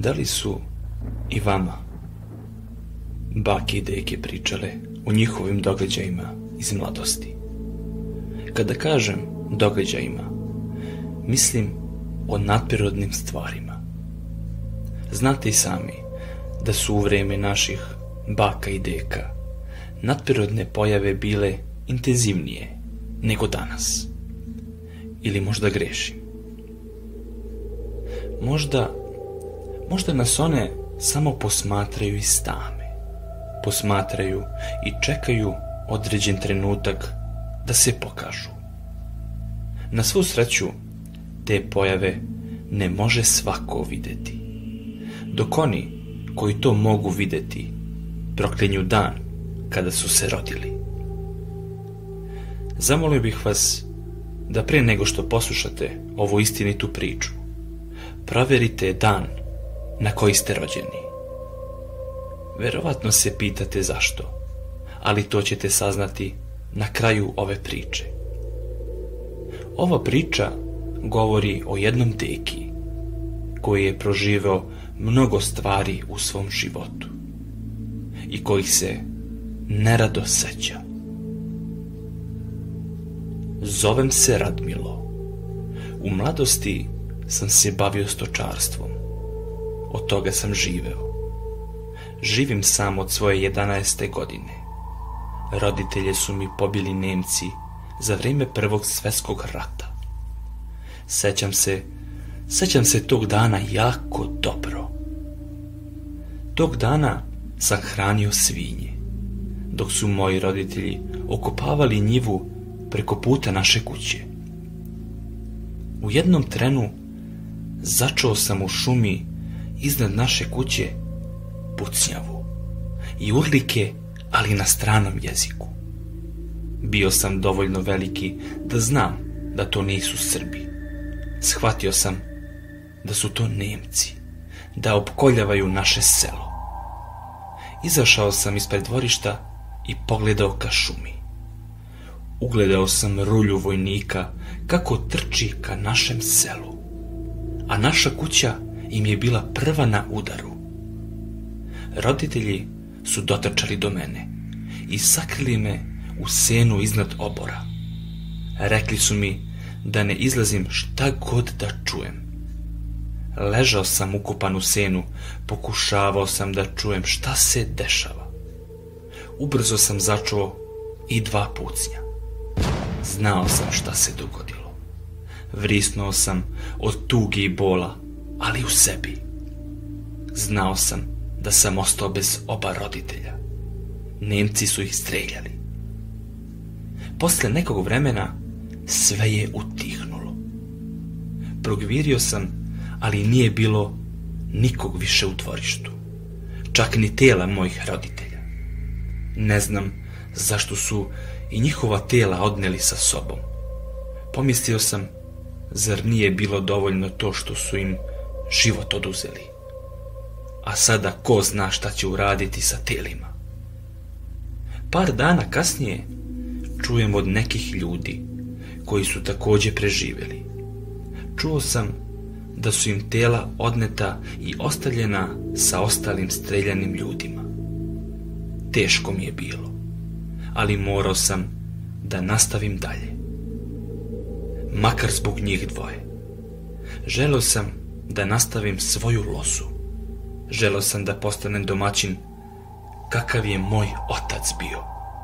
Da li su i vama bake i deke pričale o njihovim događajima iz mladosti? Kada kažem događajima, mislim o nadprirodnim stvarima. Znate i sami da su u vreme naših baka i deka nadprirodne pojave bile intenzivnije nego danas. Ili možda grešim? Možda nas one samo posmatraju iz tame. Posmatraju i čekaju određen trenutak da se pokažu. Na svu sreću, te pojave ne može svako vidjeti. Dok oni koji to mogu vidjeti proklinju dan kada su se rodili. Zamolio bih vas da prije nego što poslušate ovu istinitu priču, provjerite dan na koji ste rođeni. Verovatno se pitate zašto, ali to ćete saznati na kraju ove priče. Ova priča govori o jednom deki koji je proživeo mnogo stvari u svom životu i kojih se nerado seća. Zovem se Radmilo. U mladosti sam se bavio stočarstvom. Od toga sam živeo. Živim sam od svoje 11. godine. Roditelje su mi pobili Nemci za vrijeme Prvog svjetskog rata. Sećam se tog dana jako dobro. Tog dana sam hranio svinje, dok su moji roditelji okopavali njivu preko puta naše kuće. U jednom trenu začuo sam u šumi iznad naše kuće pucnjavu i urlike, ali na stranom jeziku. Bio sam dovoljno veliki da znam da to nisu Srbi. Shvatio sam da su to Nemci, da opkoljavaju naše selo. Izašao sam ispred dvorišta i pogledao ka šumi. Ugledao sam rulju vojnika kako trči ka našem selu, a naša kuća im je bila prva na udaru. Roditelji su dotrčali do mene i sakrili me u senu iznad obora. Rekli su mi da ne izlazim šta god da čujem. Ležao sam ukopan u senu, pokušavao sam da čujem šta se dešava. Ubrzo sam začuo i 2 pucnja. Znao sam šta se dogodilo. Vrisnuo sam od tuge i bola, ali u sebi. Znao sam da sam ostao bez oba roditelja. Nemci su ih streljali. Posle nekog vremena sve je utihnulo. Progvirio sam, ali nije bilo nikog više u dvorištu. Čak ni tela mojih roditelja. Ne znam zašto su i njihova tela odneli sa sobom. Pomislio sam, zar nije bilo dovoljno to što su im život oduzeli? A sada ko zna šta će uraditi sa telima? Par dana kasnije čujem od nekih ljudi koji su također preživjeli. Čuo sam da su im tela odneta i ostavljena sa ostalim streljanim ljudima. Teško mi je bilo, ali morao sam da nastavim dalje. Makar zbog njih dvoje. Želeo sam da nastavim svoju lozu. Želeo sam da postanem domaćin kakav je moj otac bio.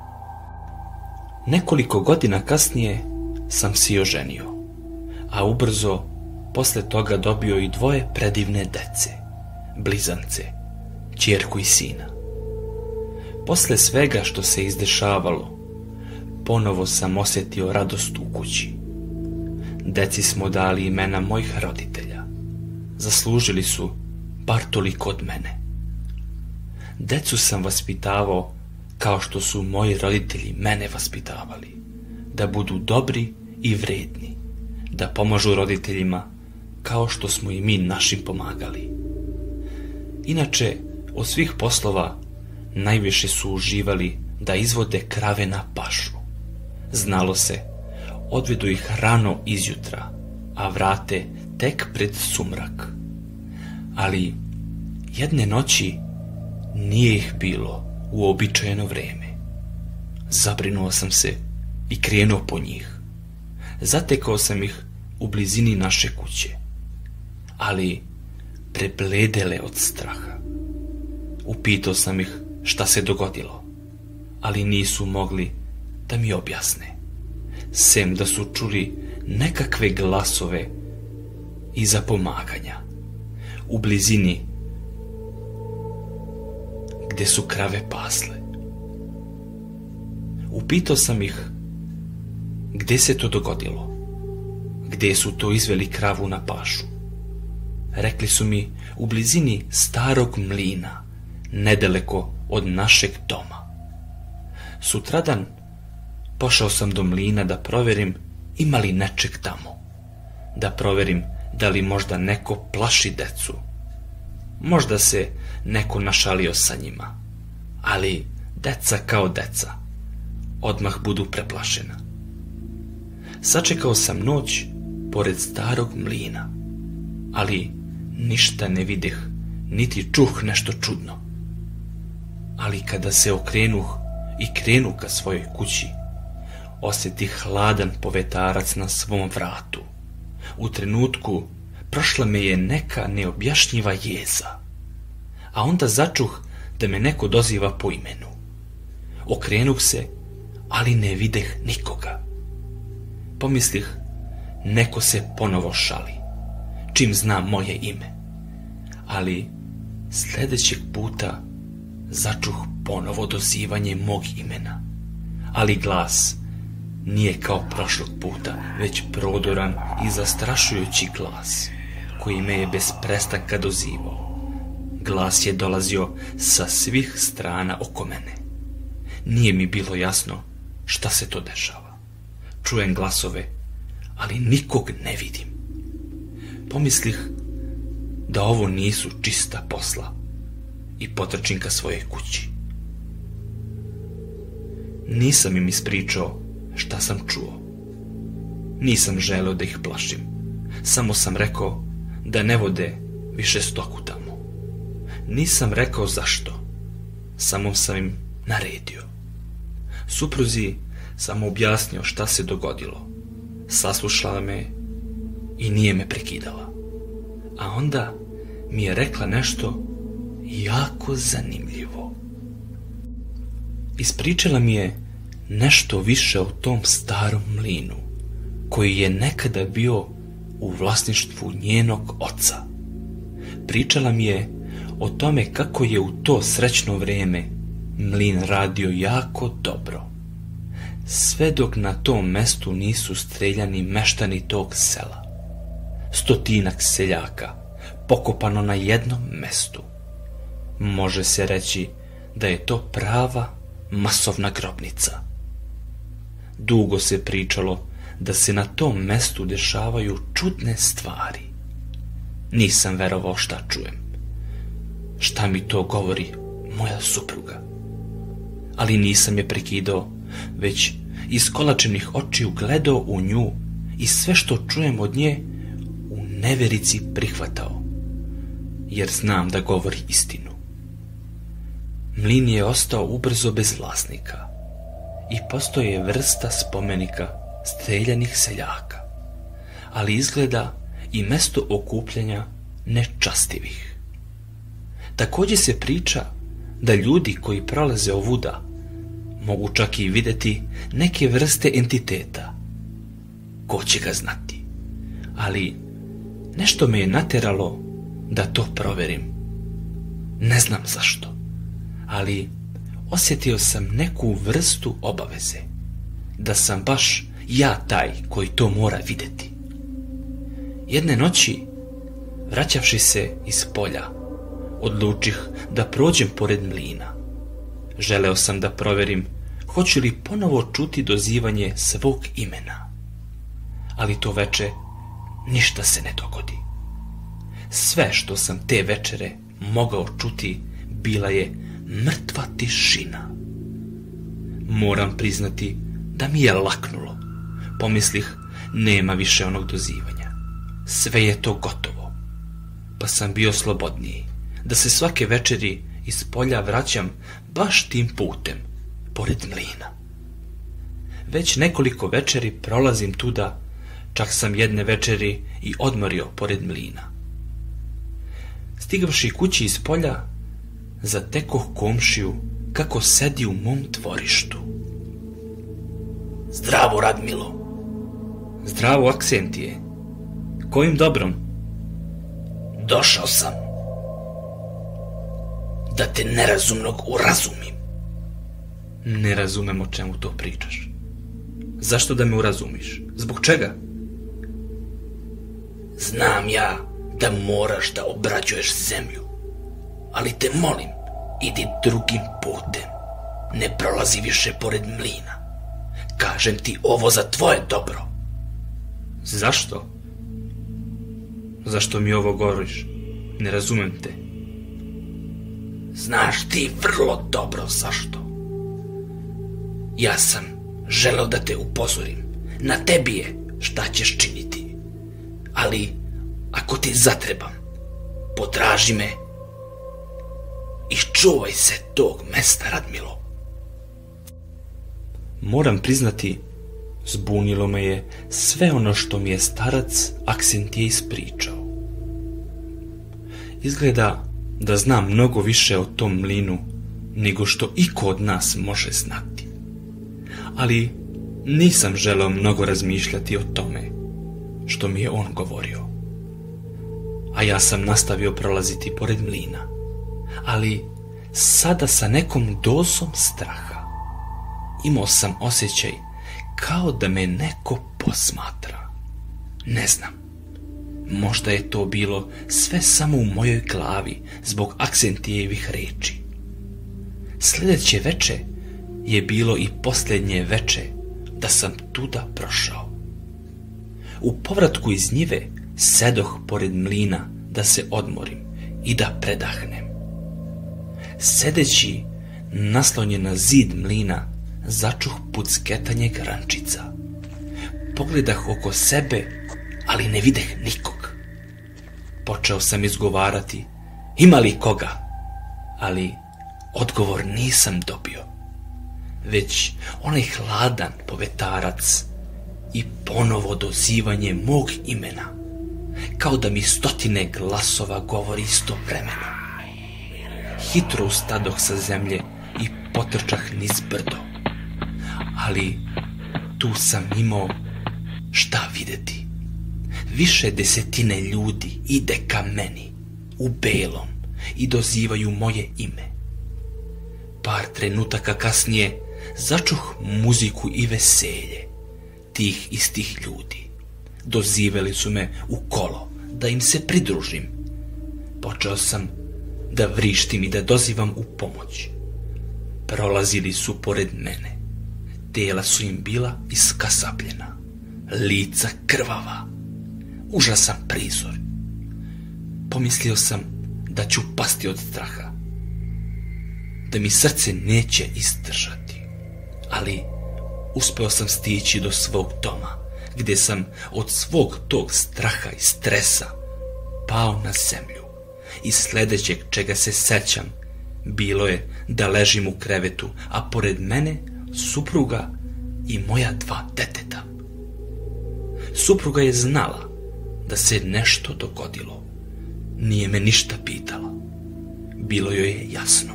Nekoliko godina kasnije sam se oženio, a ubrzo posle toga dobio i 2 predivne dece, blizance, ćerku i sina. Posle svega što se izdešavalo, ponovo sam osjetio radost u kući. Deci smo dali imena mojih roditelja. Zaslužili su bar toliko od mene. Decu sam vaspitavao kao što su moji roditelji mene vaspitavali, da budu dobri i vredni, da pomažu roditeljima kao što smo i mi našim pomagali. Inače, od svih poslova najviše su uživali da izvode krave na pašu. Znalo se, odvedu ih rano izjutra, a vrate tek pred sumrak. Ali Jedne noći nije ih bilo u uobičajeno vreme. Zabrinuo sam se i krenuo po njih. Zatekao sam ih u blizini naše kuće, ali prebledele od straha. Upitao sam ih šta se dogodilo, ali nisu mogli da mi objasne, sem da su čuli nekakve glasove iza pomaganja u blizini gde su krave pasle. Upitao sam ih gde se to dogodilo, gde su to izveli kravu na pašu. Rekli su mi u blizini starog mlina, nedaleko od našeg doma. Sutradan pošao sam do mlina da proverim ima li nečeg tamo, da proverim da li možda neko plaši decu. Možda se neko našalio sa njima, ali deca kao deca odmah budu preplašena. Sačekao sam noć pored starog mlina, ali ništa ne videh, niti čuh nešto čudno. Ali kada se okrenuh i krenu ka svojoj kući, osjetih hladan povetarac na svom vratu. U trenutku prošla me je neka neobjašnjiva jeza, a onda začuh da me neko doziva po imenu. Okrenuh se, ali ne videh nikoga. Pomislih, neko se ponovo šali, čim zna moje ime. Ali sljedećeg puta začuh ponovo dozivanje mog imena, ali glas nije kao prošlog puta, već prodoran i zastrašujući glas, koji me je bez prestanka dozivao. Glas je dolazio sa svih strana oko mene. Nije mi bilo jasno šta se to dešava. Čujem glasove, ali nikog ne vidim. Pomislih da ovo nisu čista posla i potrčim ka svojoj kući. Nisam im ispričao šta sam čuo. Nisam želeo da ih plašim. Samo sam rekao da ne vode više stoku tamo. Nisam rekao zašto. Samo sam im naredio. Supruzi sam objasnio šta se dogodilo. Saslušala me i nije me prekidala. A onda mi je rekla nešto jako zanimljivo. Ispričala mi je nešto više o tom starom mlinu, koji je nekada bio u vlasništvu njenog oca. Pričala mi je o tome kako je u to srećno vrijeme mlin radio jako dobro, sve dok na tom mestu nisu streljani meštani tog sela. 100 seljaka pokopano na jednom mestu. Može se reći da je to prava masovna grobnica. Dugo se pričalo da se na tom mestu dešavaju čudne stvari. Nisam verovao šta čujem. Šta mi to govori moja supruga? Ali nisam je prekidao, već iskolačenih očiju gledao u nju i sve što čujem od nje u neverici prihvatao, jer znam da govori istinu. Mlin je ostao ubrzo bez vlasnika i postoje vrsta spomenika streljanih seljaka, ali izgleda i mesto okupljanja nečastivih. Također se priča da ljudi koji prolaze ovuda mogu čak i vidjeti neke vrste entiteta. Ko će ga znati? Ali nešto me je nateralo da to proverim. Ne znam zašto, ali osjetio sam neku vrstu obaveze, da sam baš ja taj koji to mora vidjeti. Jedne noći, vraćavši se iz polja, odlučih da prođem pored mlina. Želeo sam da proverim hoću li ponovo čuti dozivanje svog imena. Ali to veče ništa se ne dogodi. Sve što sam te večere mogao čuti bila je mrtva tišina. Moram priznati da mi je laknulo. Pomislih, nema više onog dozivanja. Sve je to gotovo. Pa sam bio slobodniji da se svake večeri iz polja vraćam baš tim putem, pored mlina. Već nekoliko večeri prolazim tuda, čak sam jedne večeri i odmorio pored mlina. Stigavši kući iz polja, zatekoh komšiju kako sedi u mom dvorištu. Zdravo, Radmilo. Zdravo, Aksentije. Kojim dobrom? Došao sam da te nerazumnog urazumim. Ne razumem o čemu to pričaš. Zašto da me urazumiš? Zbog čega? Znam ja da moraš da obrađuješ zemlju, ali te molim, idi drugim putem. Ne prolazi više pored mlina. Kažem ti ovo za tvoje dobro. Zašto? Zašto mi ovo govoriš? Ne razumem te. Znaš ti vrlo dobro zašto. Ja sam želeo da te upozorim. Na tebi je šta ćeš činiti. Ali ako ti zatrebam, potraži me i čuvaj se tog mesta, Radmilo. Moram priznati, zbunilo me je sve ono što mi je starac Aksentije ispričao. Izgleda da znam mnogo više o tom mlinu nego što iko od nas može znati. Ali nisam želeo mnogo razmišljati o tome što mi je on govorio. A ja sam nastavio prolaziti pored mlina, ali sada sa nekom dozom straha. Imao sam osjećaj kao da me neko posmatra. Ne znam, možda je to bilo sve samo u mojoj glavi zbog Aksentijevih reči. Sljedeće veče je bilo i posljednje veče da sam tuda prošao. U povratku iz njive sedoh pored mlina da se odmorim i da predahnem. Sedeći naslonjen na zid mlina, začuh pucketanje grančica. Pogledah oko sebe, ali ne videh nikog. Počeo sam izgovarati, ima li koga? Ali odgovor nisam dobio, već onaj hladan povetarac i ponovo dozivanje mog imena, kao da mi stotine glasova govori istovremeno. Hitro ustadoh sa zemlje i potrčah niz brdo. Ali tu sam imao šta videti. Više desetine ljudi ide ka meni, u belom, i dozivaju moje ime. Par trenutaka kasnije začuh muziku i veselje tih istih ljudi. Dozivali su me u kolo da im se pridružim. Počeo sam da vrištim i da dozivam u pomoć. Prolazili su pored mene. Tela su im bila iskasapljena, lica krvava. Užasan prizor. Pomislio sam da ću pasti od straha, da mi srce neće izdržati. Ali uspeo sam stići do svog doma, gdje sam od svog tog straha i stresa pao na zemlju. I sljedećeg čega se sećam bilo je da ležim u krevetu, a pored mene supruga i moja 2 deteta. Supruga je znala da se nešto dogodilo. Nije me ništa pitala. Bilo joj je jasno.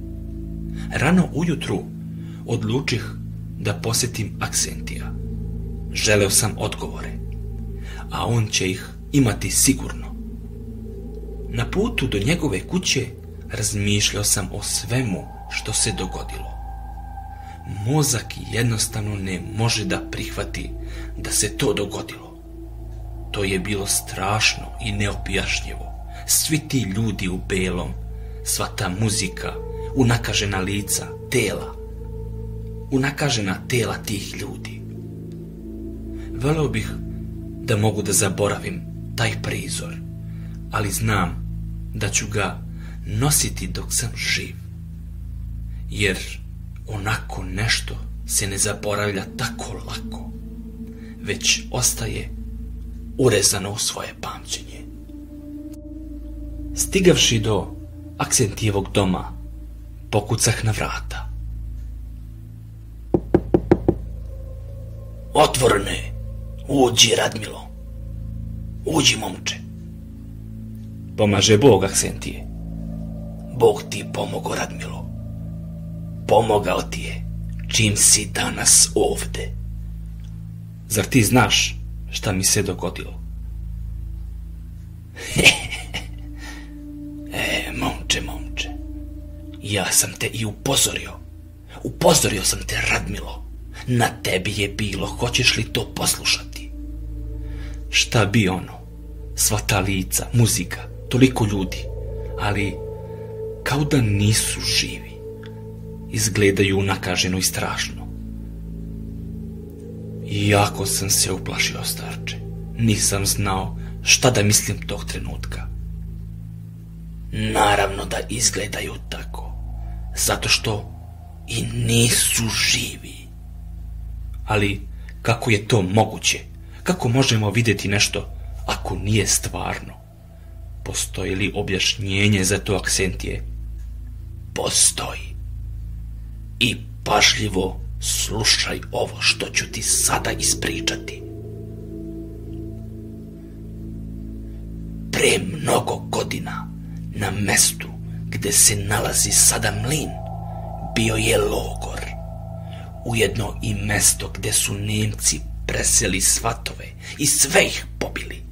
Rano ujutru odlučih da posjetim Aksentija. Želeo sam odgovore, a on će ih imati sigurno. Na putu do njegove kuće razmišljao sam o svemu što se dogodilo. Mozak jednostavno ne može da prihvati da se to dogodilo. To je bilo strašno i neobjašnjivo. Svi ti ljudi u belom, sva ta muzika, unakažena lica, tela. Unakažena tela tih ljudi. Voleo bih da mogu da zaboravim taj prizor, ali znam da ću ga nositi dok sam živ. Jer onako nešto se ne zaboravlja tako lako, već ostaje urezano u svoje pamćenje. Stigavši do Aksentijevog doma pokucah na vrata. Otvoreno je. Uđi, Radmilo. Uđi, momče. Pomaže Bog, Aksentije. Bog ti pomogo, Radmilo. Pomogao ti je čim si danas ovde. Zar ti znaš šta mi se dogodilo? Momče. Ja sam te i upozorio. Upozorio sam te, Radmilo. Na tebi je bilo, hoćeš li to poslušati? Šta bi ono? Sva ta lica, muzika, toliko ljudi, ali kao da nisu živi. Izgledaju unakaženo i strašno. Jako sam se uplašio, starče. Nisam znao šta da mislim tog trenutka. Naravno da izgledaju tako, zato što i nisu živi. Ali kako je to moguće? Kako možemo vidjeti nešto ako nije stvarno? Postoji li objašnjenje za to, Aksentije? Postoji. I pažljivo slušaj ovo što ću ti sada ispričati. Pre mnogo godina, na mestu gde se nalazi sada mlin, bio je logor. Ujedno i mesto gde su Nemci preseli svatove i sve ih pobili.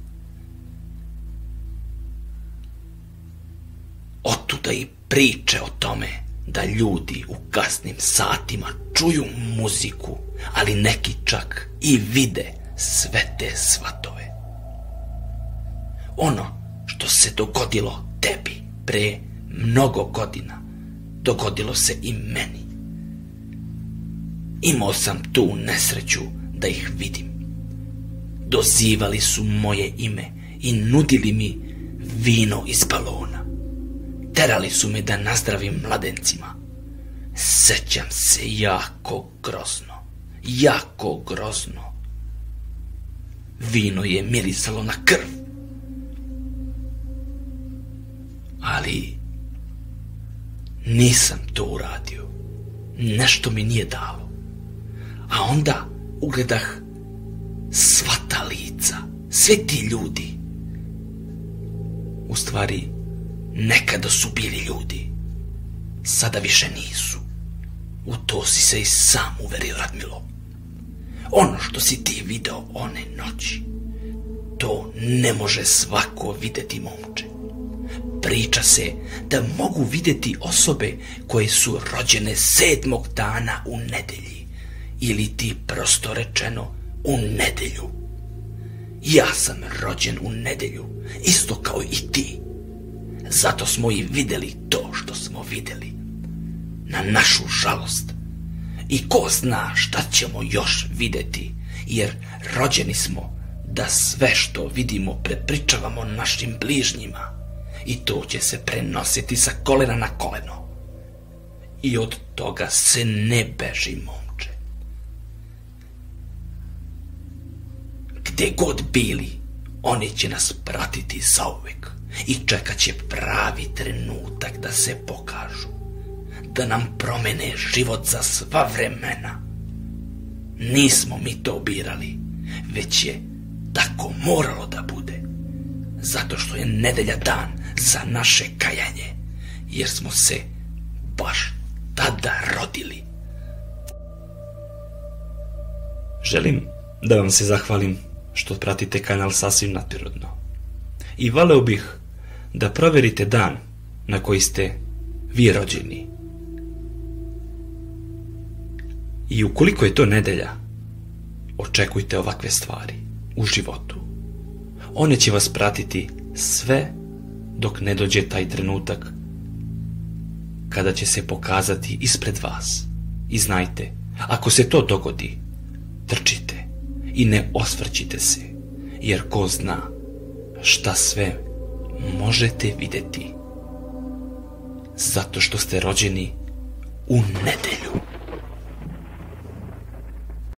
Otuda i priče o tome da ljudi u kasnim satima čuju muziku, ali neki čak i vide sve te svatove. Ono što se dogodilo tebi pre mnogo godina, dogodilo se i meni. Imao sam tu nesreću da ih vidim. Dozivali su moje ime i nudili mi vino iz balona. Terali su me da nazdravim mladencima. Sećam se jako grozno. Vino je mirisalo na krv. Ali nisam to uradio. Nešto mi nije dalo. A onda ugledah sva ta lica, svi ti ljudi. U stvari, nekada su bili ljudi. Sada više nisu. U to si se i sam uverio, Radmilo. Ono što si ti video one noći, to ne može svako videti, momče. Priča se da mogu vidjeti osobe koje su rođene 7. dana u nedelji, ili ti prosto rečeno u nedelju. Ja sam rođen u nedelju, isto kao i ti. Zato smo i vidjeli to što smo vidjeli. Na našu žalost. I ko zna šta ćemo još vidjeti, jer rođeni smo da sve što vidimo prepričavamo našim bližnjima. I to će se prenositi sa kolena na koleno. I od toga se ne beži, momče. Gde god bili, oni će nas pratiti zauvek i čekat će pravi trenutak da se pokažu, da nam promene život za sva vremena. Nismo mi to birali, već je tako moralo da bude, zato što je nedelja dan za naše kajanje, jer smo se baš tada rodili. Želim da vam se zahvalim što pratite kanal Sasvim naturalno. I voleo bih da proverite dan na koji ste vi rođeni. I ukoliko je to nedelja, očekujte ovakve stvari u životu. One će vas pratiti sve dok ne dođe taj trenutak kada će se pokazati ispred vas. I znajte, ako se to dogodi, trčite i ne osvrćite se, jer ko zna šta sve možete vidjeti, zato što ste rođeni u nedelju.